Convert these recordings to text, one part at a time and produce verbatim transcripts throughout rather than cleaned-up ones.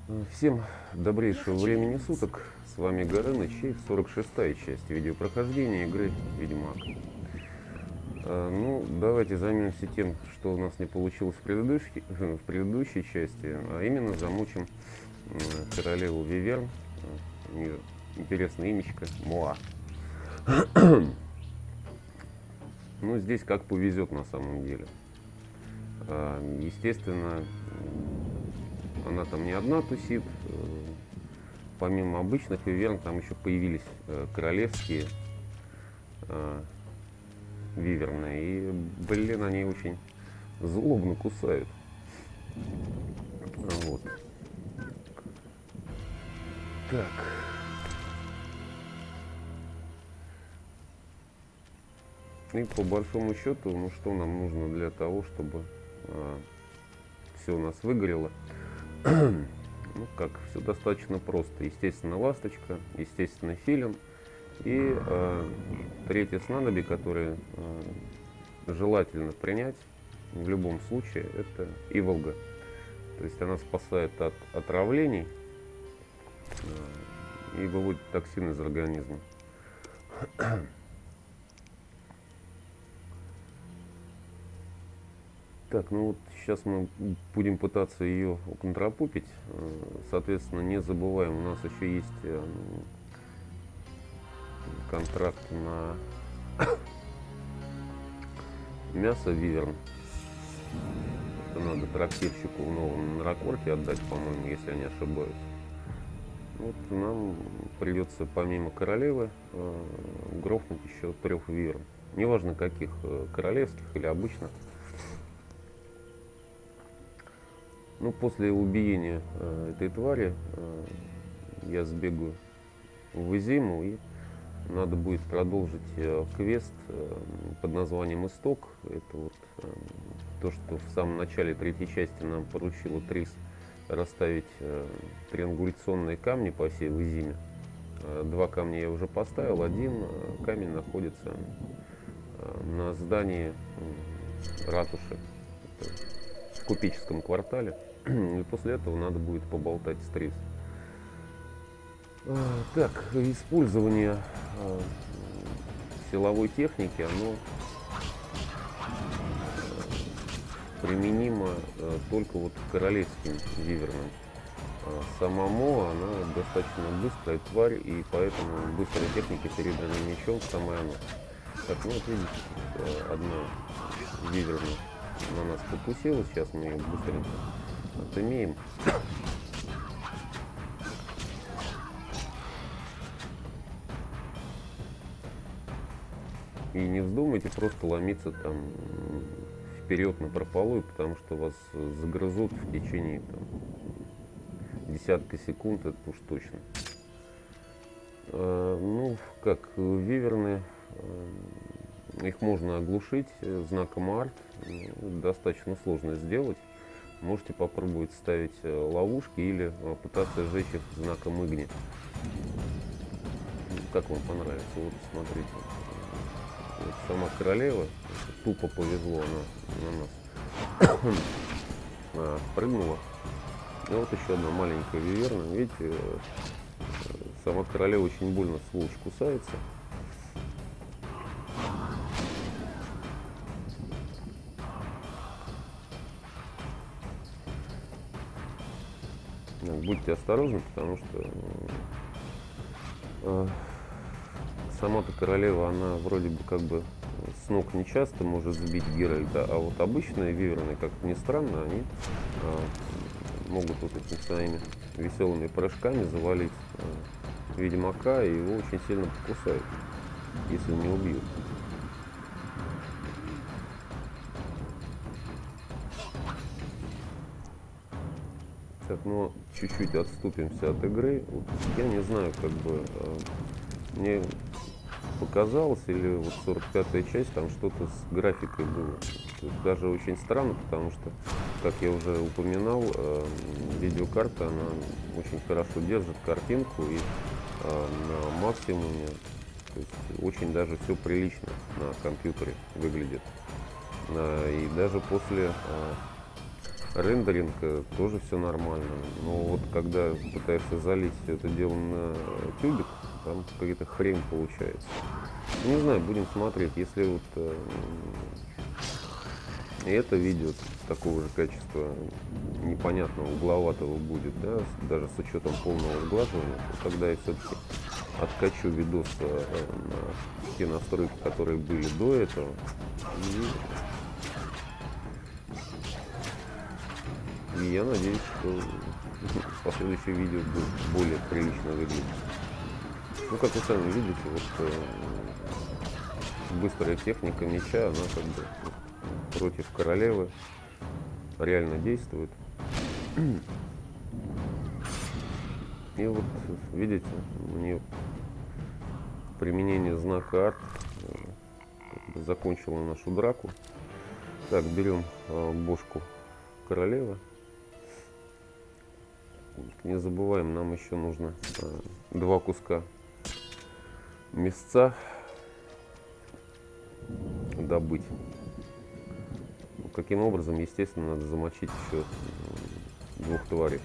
Всем добрейшего времени суток, с вами Горыныч и сорок шестая часть видеопрохождения игры Ведьмак. А, ну, давайте займемся тем, что у нас не получилось в предыдущей, в предыдущей части, а именно замучим королеву Виверн, у нее интересное имечко, Моа. Ну, здесь как повезет на самом деле. А, естественно, она там не одна тусит. Помимо обычных виверн, там еще появились э, королевские э, виверны. И, блин, они очень злобно кусают. Вот. Так. И по большому счету, ну что нам нужно для того, чтобы э, все у нас выгорело? Ну как, все достаточно просто. Естественно, ласточка, естественно, филин. И э, третье снадобье, которое э, желательно принять в любом случае, это иволга. То есть она спасает от отравлений э, и выводит токсины из организма. Так, ну вот сейчас мы будем пытаться ее контрапупить. Соответственно, не забываем, у нас еще есть контракт на мясо виверн. Это надо трактирщику в новом Наракорке отдать, по-моему, если я не ошибаюсь. Вот нам придется помимо королевы э, грохнуть еще трех виверн. Неважно каких, королевских или обычных. Ну, после убиения э, этой твари э, я сбегаю в Изиму, и надо будет продолжить э, квест э, под названием Исток. Это вот э, то, что в самом начале третьей части нам поручила Трис расставить э, триангуляционные камни по всей Изиме. Э, два камня я уже поставил, один э, камень находится э, на здании э, ратуши в купеческом квартале. И после этого надо будет поболтать с Трис. А, так, использование а, силовой техники, оно а, применимо а, только вот к королевским вивернам. А сама Моа, она достаточно быстрая тварь, и поэтому быстрой техники серебряным мечом самая она. Так, ну вот видите, одна виверна на нас покусилась, сейчас мы ее быстренько отымеем. И не вздумайте просто ломиться там вперед на прополую, потому что вас загрызут в течение там, десятка секунд, это уж точно. А, ну, как виверны, их можно оглушить знаком арт, достаточно сложно сделать. Можете попробовать ставить ловушки или пытаться сжечь их знаком игни. Как вам понравится? Вот смотрите. Вот сама королева, тупо повезло, она на нас а, прыгнула. И вот еще одна маленькая виверна. Видите, сама королева очень больно, сволочь, кусается. Будьте осторожны, потому что э, сама-то королева, она вроде бы как бы с ног не часто может сбить Геральта, а вот обычные виверны, как ни странно, они э, могут вот этими своими веселыми прыжками завалить э, ведьмака, и его очень сильно покусают, если не убьют. Так, ну, чуть-чуть отступимся от игры. Вот, я не знаю, как бы э, мне показалось, или вот сорок пятая часть, там что-то с графикой было. Даже очень странно, потому что, как я уже упоминал, э, видеокарта, она очень хорошо держит картинку, и э, на максимуме, то есть очень даже все прилично на компьютере выглядит. Э, и даже после э, рендеринг, тоже все нормально. Но вот когда пытаешься залить все это дело на тюбик, там какая-то хрень получается. Не знаю, будем смотреть. Если вот э, и это видео такого же качества непонятного, угловатого будет, да, даже с учетом полного сглаживания, то тогда я все-таки откачу видос э, на те настройки, которые были до этого, и, и я надеюсь, что последующее видео будет более прилично выглядеть. Ну, как вы сами видите, вот э, быстрая техника меча, она как бы против королевы реально действует. И вот, видите, мне применение знака арт как бы закончило нашу драку. Так, берем э, бошку королевы. Не забываем, нам еще нужно э, два куска мясца добыть. Каким образом, естественно, надо замочить еще двух тварей.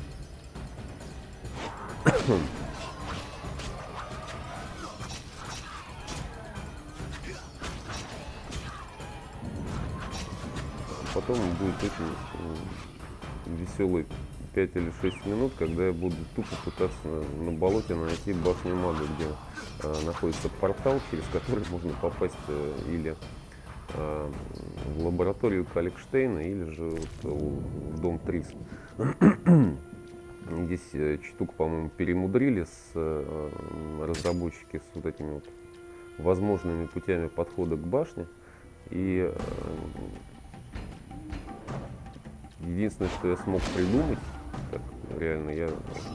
Потом будет очень веселый пять или шесть минут, когда я буду тупо пытаться на, на болоте найти башню мага, где а, находится портал, через который можно попасть а, или а, в лабораторию Каликштейна, или же вот, в дом Трис. Здесь а, чуток, по-моему, перемудрили с а, разработчики с вот этими вот возможными путями подхода к башне. И а, единственное, что я смог придумать, так, реально, я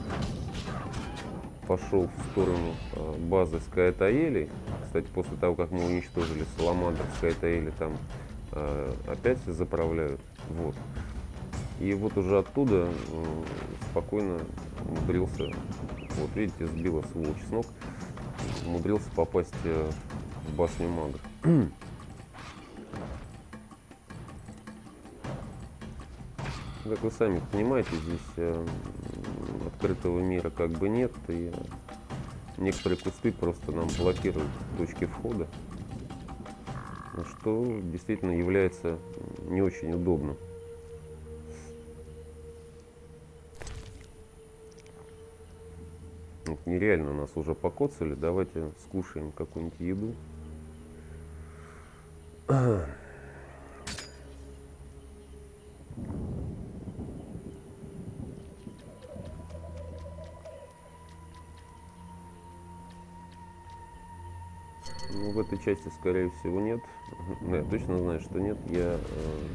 пошел в сторону э, базы Скайтаэли. Кстати, после того, как мы уничтожили Саламандр, Скайтаэли там э, опять заправляют. Вот. И вот уже оттуда э, спокойно умудрился, вот видите, сбила сволочь с ног, умудрился попасть э, в башню мага. Как вы сами понимаете, здесь э, открытого мира как бы нет, и некоторые кусты просто нам блокируют точки входа, что действительно является не очень удобным. Вот, нереально нас уже покоцали, давайте скушаем какую-нибудь еду. Ну, в этой части, скорее всего, нет. Ну, я точно знаю, что нет. Я э,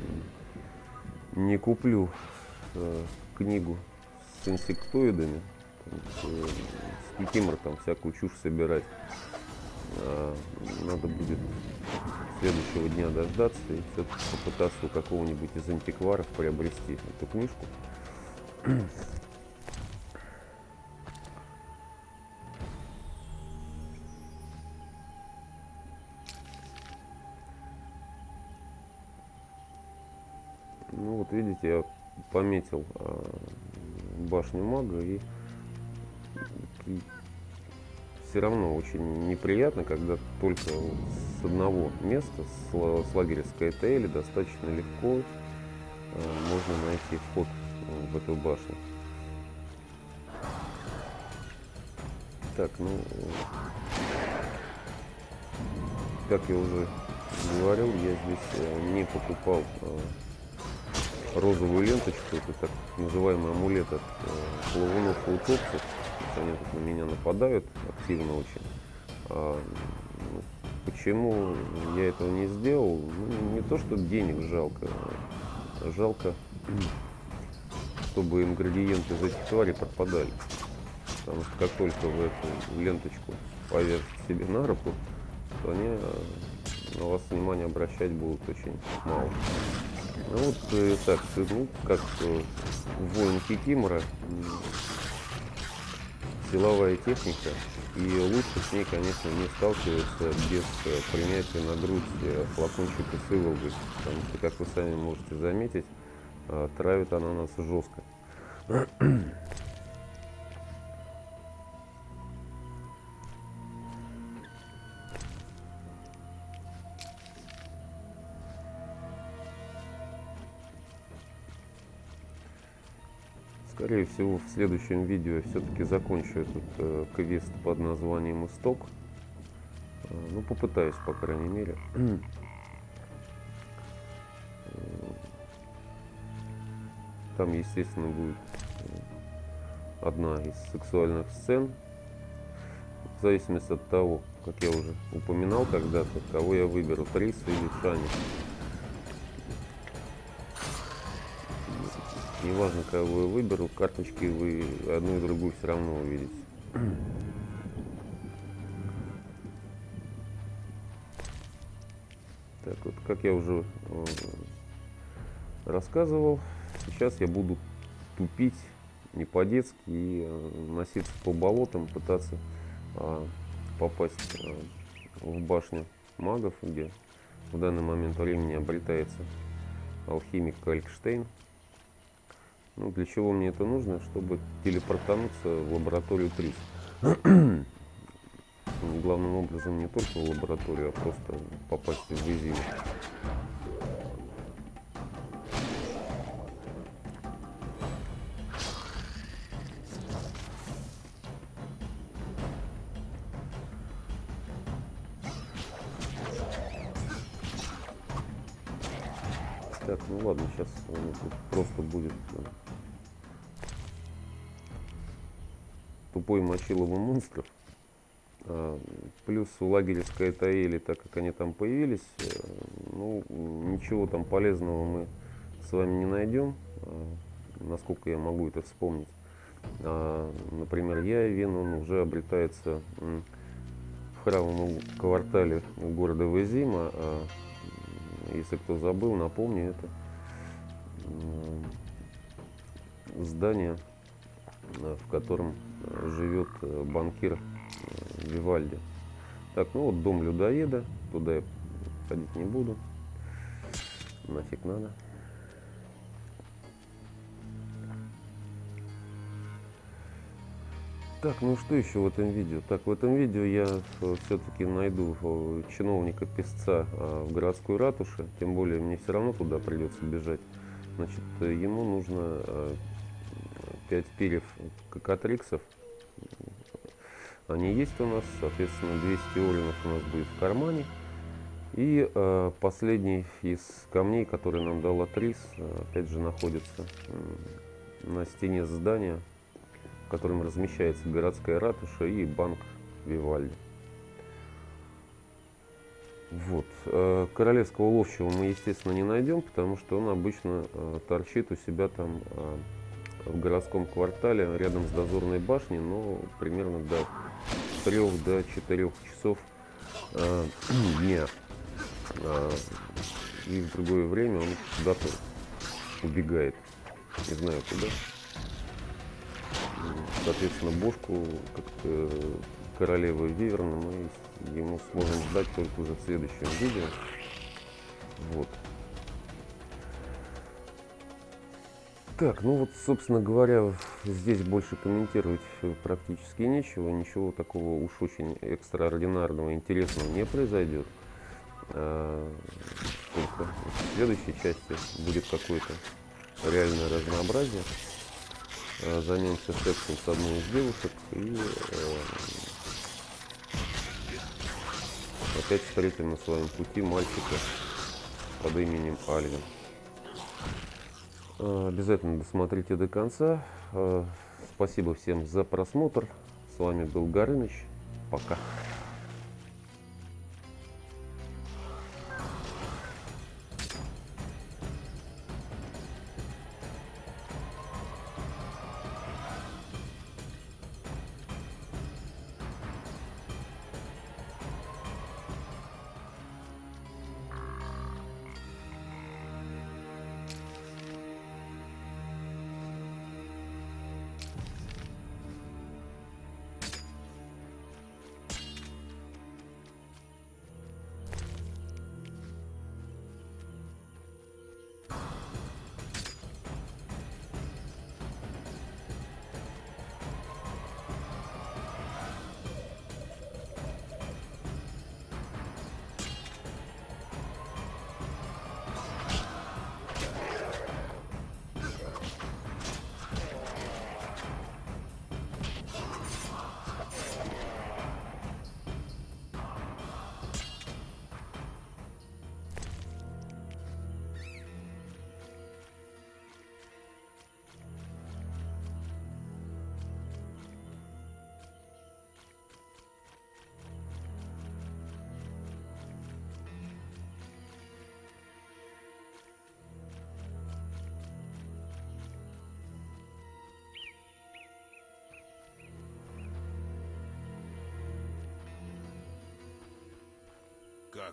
не куплю э, книгу с инсектоидами, там, с, с кикимором всякую чушь собирать. А, надо будет следующего дня дождаться и все-таки попытаться у какого-нибудь из антикваров приобрести эту книжку. Ну вот видите, я пометил а, башню мага, и, и все равно очень неприятно, когда только с одного места, с, с лагеря Скайтаэли, достаточно легко а, можно найти вход в эту башню. Так, ну, как я уже говорил, я здесь не покупал а, розовую ленточку, это так называемый амулет от э, плавунов и утопцев. Они тут на меня нападают активно очень. А, ну, почему я этого не сделал? Ну, не то, что денег жалко, а жалко, чтобы ингредиенты из этих тварей пропадали. Потому что как только вы эту ленточку повяжете себе на руку, то они на вас внимание обращать будут очень мало. Ну вот э, так, ну, как э, воин Кикимора, силовая техника, и лучше с ней, конечно, не сталкиваться без э, принятия на грудь э, флакончика с иволгой, потому что, как вы сами можете заметить, а травит она нас жестко. Скорее всего, в следующем видео я все-таки закончу этот э, квест под названием «Исток». Э, ну, попытаюсь, по крайней мере. Там, естественно, будет одна из сексуальных сцен. В зависимости от того, как я уже упоминал когда-то, кого я выберу, Трис или Шани. Неважно, кого я выберу, карточки вы одну и другую все равно увидите. Так вот, как я уже э, рассказывал, сейчас я буду тупить не по-детски и э, носиться по болотам, пытаться э, попасть э, в башню магов, где в данный момент времени обретается алхимик Калькштейн. Ну, для чего мне это нужно? Чтобы телепортануться в лабораторию Трис. Главным образом не только в лабораторию, а просто попасть в Визиму. Так, ну ладно, сейчас тут просто будет тупой мочилово монстров. А, плюс у лагеря Скайтаэли, так как они там появились, ну, ничего там полезного мы с вами не найдем, а, насколько я могу это вспомнить. А, например, Яевин, он уже обретается в храмовом квартале города Визима. А, если кто забыл, напомню, это здание, в котором живет банкир Вивальди. Так, ну вот дом людоеда, туда я ходить не буду, нафиг надо. Так, ну что еще в этом видео? Так, в этом видео я все-таки найду чиновника-песца в городской ратуше, тем более мне все равно туда придется бежать. Значит, ему нужно пять перьев кокатриксов. Они есть у нас, соответственно, двести олинов у нас будет в кармане. И э, последний из камней, который нам дала Трис, опять же находится на стене здания, в котором размещается городская ратуша и банк Вивальди. Вот. Э, королевского ловчего мы, естественно, не найдем, потому что он обычно э, торчит у себя там э, в городском квартале рядом с дозорной башней, но примерно до трёх до четырёх часов э, дня. Э, и в другое время он куда-то убегает. Не знаю куда. Соответственно, бошку как королевы Виверна мы ему сможем сдать только уже в следующем видео. Вот. Так, ну вот, собственно говоря, здесь больше комментировать практически нечего. Ничего такого уж очень экстраординарного, интересного не произойдет. А, только в следующей части будет какое-то реальное разнообразие. А, займемся сексом с одной из девушек и а, опять встретим на своем пути мальчика под именем Альвин. Обязательно досмотрите до конца. Спасибо всем за просмотр. С вами был Горыныч. Пока.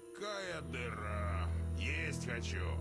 Какая дыра! Есть хочу!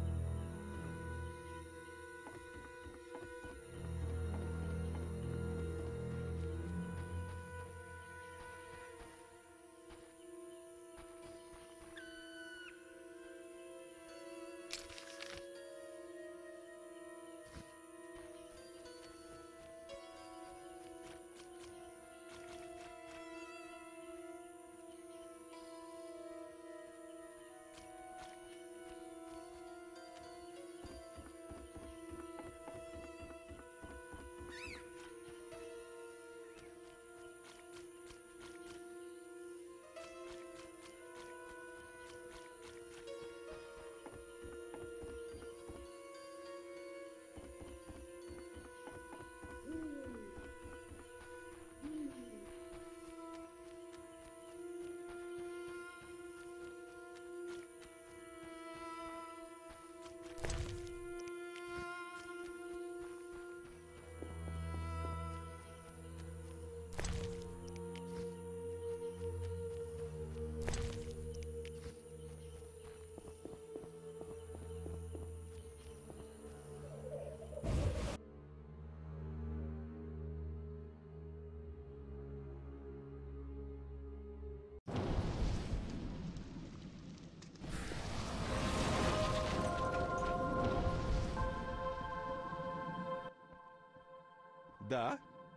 Да?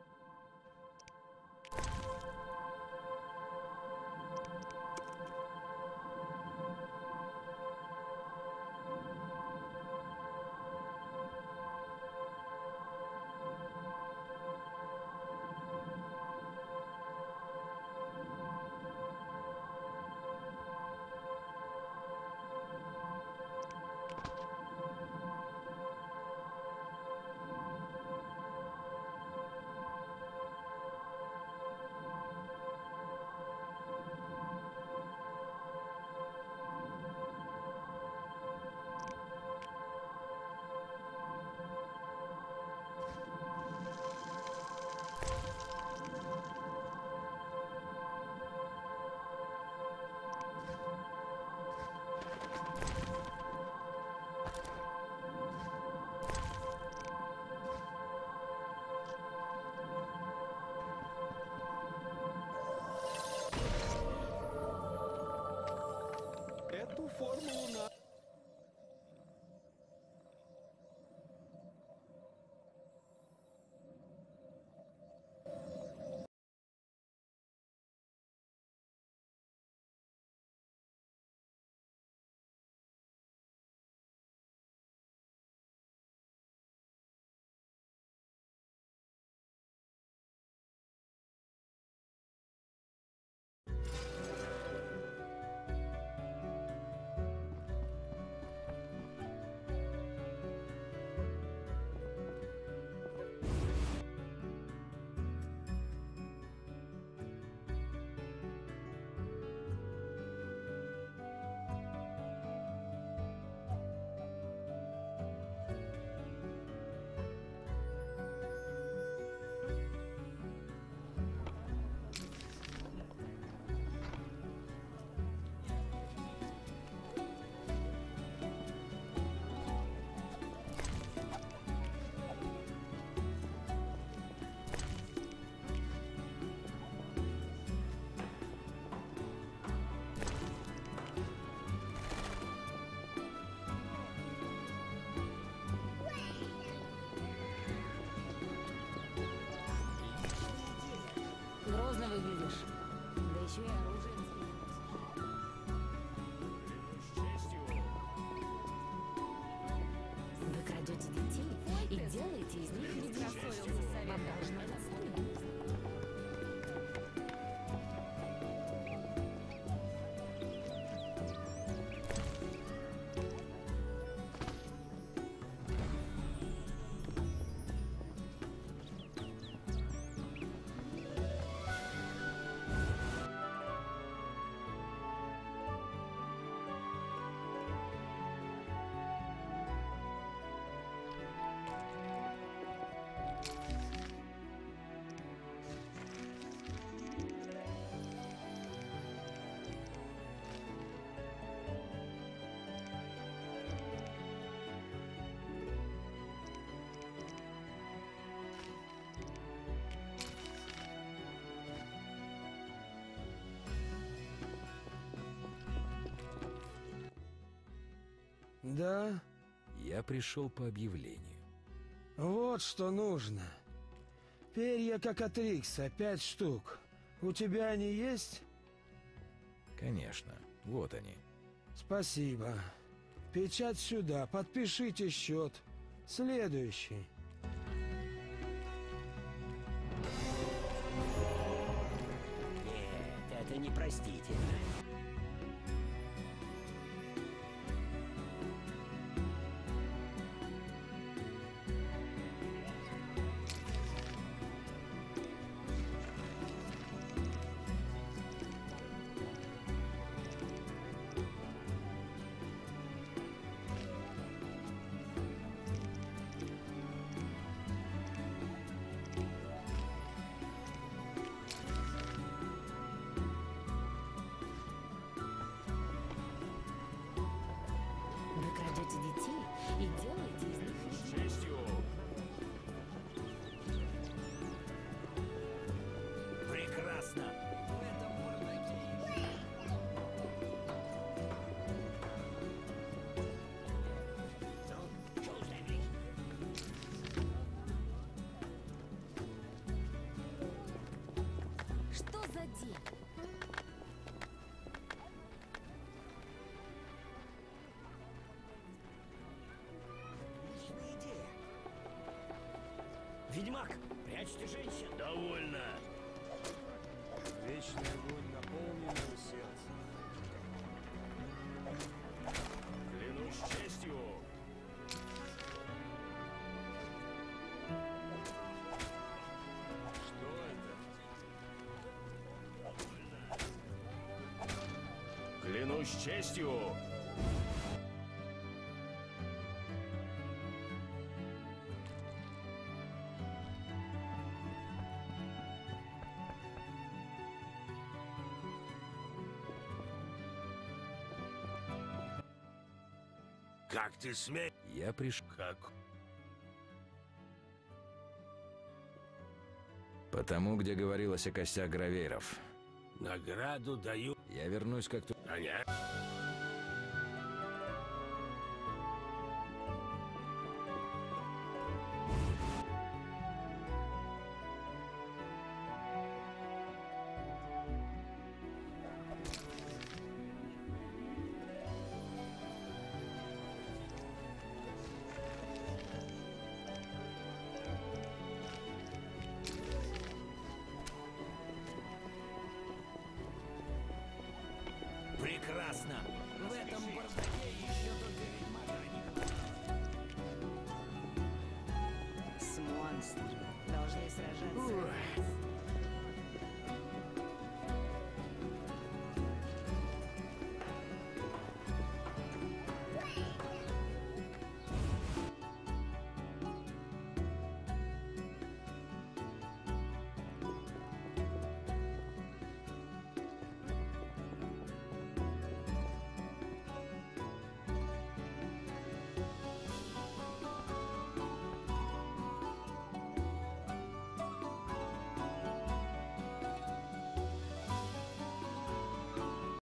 Эту формулу на... Грозно выглядишь. Да еще и оружие на спине носишь. Вы крадете детей и делаете из них людей. Вам должно быть стыдно. Да? Я пришел по объявлению. Вот что нужно. Перья как от Рикса, пять штук. У тебя они есть? Конечно, вот они. Спасибо. Печать сюда, подпишите счет. Следующий. Нет, это непростительно. Вы крадете детей и делаете из них С честью! Прекрасно. В этом бардаке. Ну, что уж там речь? Что за день? Отличная идея. Ведьмак, прячьте женщин. Довольно. Вечный огонь наполнил его сердце. Клянусь честью! Что это? Клянусь честью! Как ты смеешь? Я пришел... Как? Потому, где говорилось о костях гравейров. Награду даю. Я вернусь как то... Понятно. Прекрасно. В этом бардаке